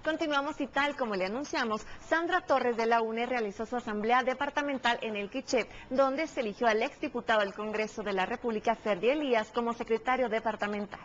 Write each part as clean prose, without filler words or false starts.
Continuamos y tal como le anunciamos, Sandra Torres de la UNE realizó su asamblea departamental en el Quiché, donde se eligió al exdiputado del Congreso de la República, Ferdy Elías, como secretario departamental.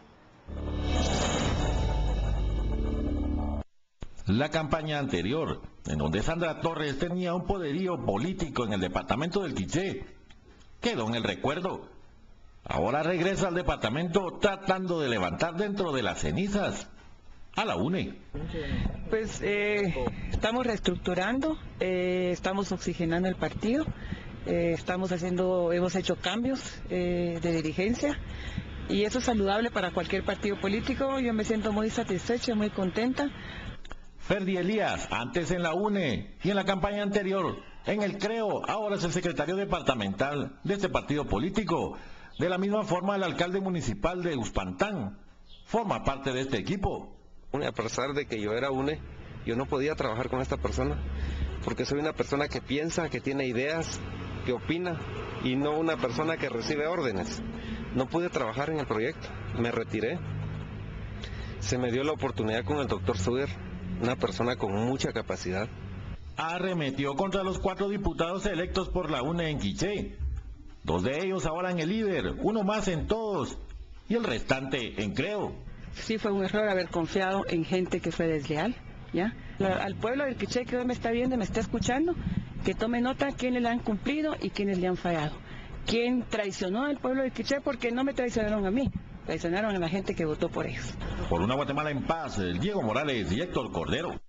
La campaña anterior, en donde Sandra Torres tenía un poderío político en el departamento del Quiché, quedó en el recuerdo. Ahora regresa al departamento tratando de levantar dentro de las cenizas a la UNE. Pues estamos reestructurando, estamos oxigenando el partido, hemos hecho cambios de dirigencia y eso es saludable para cualquier partido político. Yo me siento muy satisfecha, muy contenta. Ferdy Elías, antes en la UNE y en la campaña anterior en el CREO, ahora es el secretario departamental de este partido político. De la misma forma, el alcalde municipal de Uspantán forma parte de este equipo. A pesar de que yo era UNE, yo no podía trabajar con esta persona, porque soy una persona que piensa, que tiene ideas, que opina, y no una persona que recibe órdenes. No pude trabajar en el proyecto, me retiré. Se me dio la oportunidad con el doctor Suger, una persona con mucha capacidad. Arremetió contra los 4 diputados electos por la UNE en Quiché. 2 de ellos ahora en el líder, 1 más en todos, y el restante en CREO. Sí fue un error haber confiado en gente que fue desleal, ¿ya? Al pueblo del Quiché que hoy me está viendo, me está escuchando, que tome nota quiénes le han cumplido y quiénes le han fallado. ¿Quién traicionó al pueblo del Quiché? Porque no me traicionaron a mí, traicionaron a la gente que votó por ellos. Por una Guatemala en paz, Diego Morales y Héctor Cordero.